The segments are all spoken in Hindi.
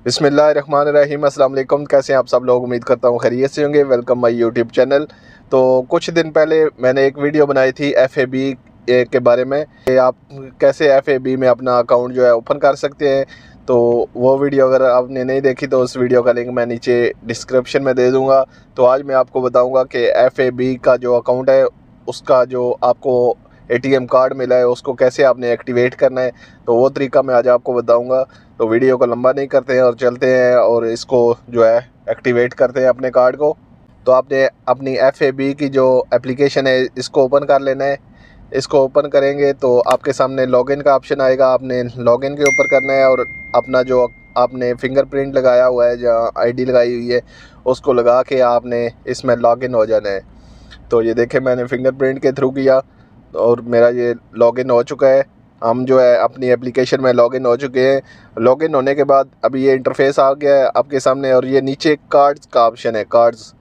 बिस्मिल्लाहिर्रहमानिर्रहीम। अस्सलाम वालेकुम। कैसे हैं आप सब लोग? उम्मीद करता हूँ खैरियत से होंगे। Welcome my YouTube channel. तो कुछ दिन पहले मैंने एक वीडियो बनाई थी FAB के बारे में कि आप कैसे FAB में अपना अकाउंट जो है ओपन कर सकते हैं। तो वो वीडियो अगर आपने नहीं देखी तो उस वीडियो का लिंक मैं नीचे डिस्क्रिप्शन में दे दूँगा। तो आज मैं आपको बताऊँगा कि FAB का जो अकाउंट है उसका जो आपको ATM कार्ड मिला है उसको कैसे आपने एक्टिवेट करना है, तो वो तरीका मैं आज आपको बताऊँगा। तो वीडियो को लंबा नहीं करते हैं और चलते हैं और इसको जो है एक्टिवेट करते हैं अपने कार्ड को। तो आपने अपनी FAB की जो एप्लीकेशन है इसको ओपन कर लेना है। इसको ओपन करेंगे तो आपके सामने लॉगिन का ऑप्शन आएगा। आपने लॉगिन के ऊपर करना है और अपना जो आपने फिंगरप्रिंट लगाया हुआ है, जहाँ ID लगाई हुई है, उसको लगा के आपने इसमें लॉगिन हो जाना है। तो ये देखें, मैंने फिंगरप्रिंट के थ्रू किया और मेरा ये लॉगिन हो चुका है। हम जो है अपनी एप्लीकेशन में लॉगिन हो चुके हैं। लॉगिन होने के बाद अभी ये इंटरफेस आ गया है आपके सामने और ये नीचे कार्ड्स का ऑप्शन है।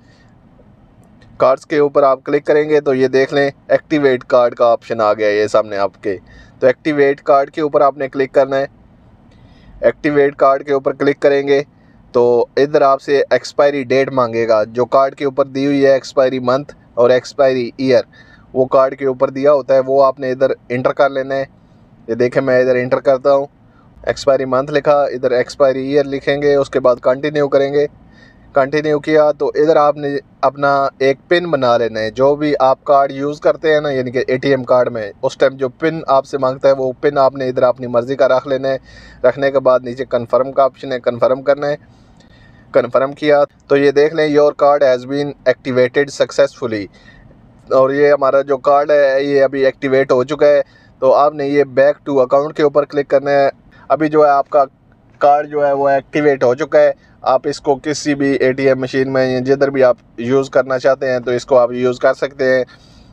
कार्ड्स के ऊपर आप क्लिक करेंगे तो ये देख लें एक्टिवेट कार्ड का ऑप्शन आ गया है ये सामने आपके। तो एक्टिवेट कार्ड के ऊपर आपने क्लिक करना है। एक्टिवेट कार्ड के ऊपर क्लिक करेंगे तो इधर आपसे एक्सपायरी डेट मांगेगा। जो कार्ड के ऊपर दी हुई है एक्सपायरी मंथ और एक्सपायरी ईयर, वो कार्ड के ऊपर दिया होता है, वो आपने इधर इंटर कर लेना है। ये देखें, मैं इधर इंटर करता हूँ। एक्सपायरी मंथ लिखा, इधर एक्सपायरी ईयर लिखेंगे, उसके बाद कंटिन्यू करेंगे। कंटिन्यू किया तो इधर आपने अपना एक पिन बना लेना है। जो भी आप कार्ड यूज़ करते हैं ना, यानी कि ATM कार्ड में उस टाइम जो पिन आपसे मांगता है वो पिन आपने इधर अपनी मर्ज़ी का रख लेना है। रखने के बाद नीचे कन्फर्म का ऑप्शन है, कन्फर्म करना है। कन्फर्म किया तो ये देख लें your card has been activated successfully, और ये हमारा जो कार्ड है ये अभी एक्टिवेट हो चुका है। तो आपने ये बैक टू अकाउंट के ऊपर क्लिक करना है। अभी जो है आपका कार्ड जो है वो एक्टिवेट हो चुका है। आप इसको किसी भी ATM मशीन में जिधर भी आप यूज़ करना चाहते हैं तो इसको आप यूज़ कर सकते हैं।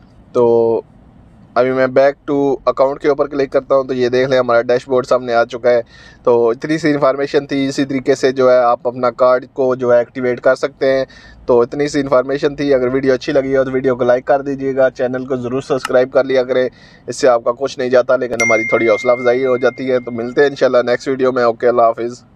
तो अभी मैं बैक टू अकाउंट के ऊपर क्लिक करता हूं तो ये देख लें हमारा डैशबोर्ड सामने आ चुका है। तो इतनी सी इन्फॉर्मेशन थी। इसी तरीके से जो है आप अपना कार्ड को जो है एक्टिवेट कर सकते हैं। तो इतनी सी इन्फॉर्मेशन थी। अगर वीडियो अच्छी लगी हो तो वीडियो को लाइक कर दीजिएगा, चैनल को ज़रूर सब्सक्राइब कर लिया करें। इससे आपका कुछ नहीं जाता लेकिन हमारी थोड़ी हौसला अफजाई हो जाती है। तो मिलते हैं इंशाल्लाह नेक्स्ट वीडियो में। ओके, अल्लाह हाफिज़।